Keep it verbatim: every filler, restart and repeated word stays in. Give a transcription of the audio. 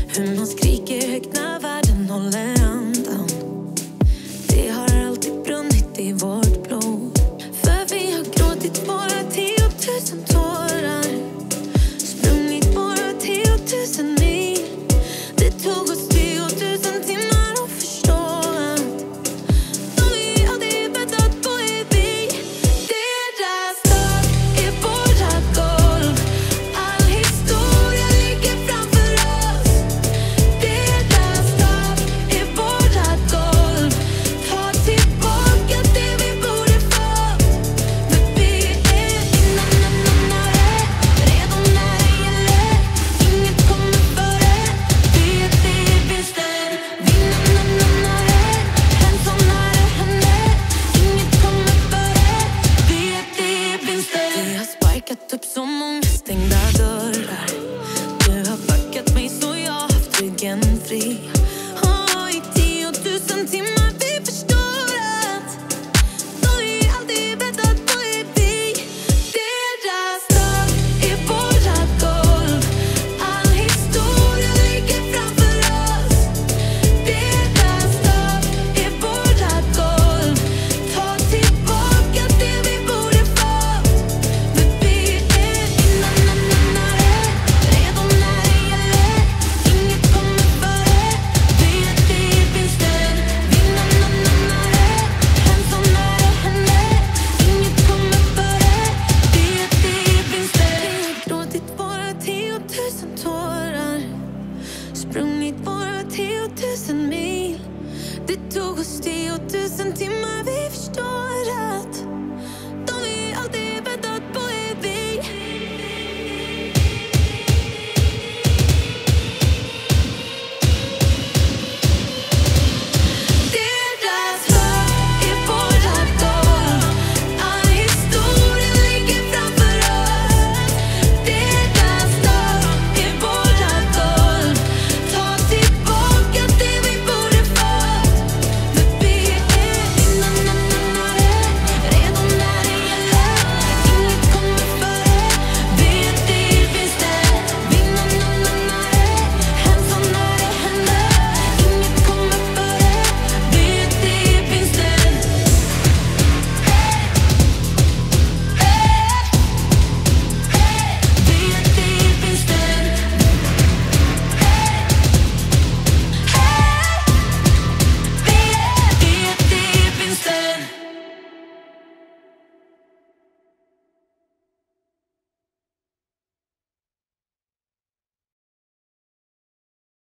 Hur man skriker högt när världen håller andan. Det har alltid brunnit i vårt blod. För vi har gråtit våra tiotusen tårar. Sprungit våra tiotusen mil. Det tog oss tiotusen timmar att förstå att de vi hade väntat på är vi. Deras dag är våra golv. All historia ligger framför oss. Deras dag är våra golv. Ta tillbaka det vi borde fått. För vi är innan nannare. Redo när det gäller. Inget kommer före. Vi är det vinsten. Vinna nannare. En som när det händer. Inget kommer före. Vi är det vinsten. Vi har sparkat upp så många stängda dörrar. Du har backat mig så jag har haft ryggen fri. Och i tiotusen timmar vi förstår att de vi aldrig väntat på är vi. Deras dag är våra golv. All historia ligger framför oss. Deras dag är våra golv. Ta tillbaka det vi borde fått. För vi är innan nannare. Redo när det gäller. Inget kommer före. Vi är det vinsten. Vinna nannare. En som när det händer. Inget kommer före. Vi är det vinsten. Vi har gråtit våra tiotusen tårar. Sprungit våra tiotusen mil. Det tog oss tiotusen timmar vi förstår att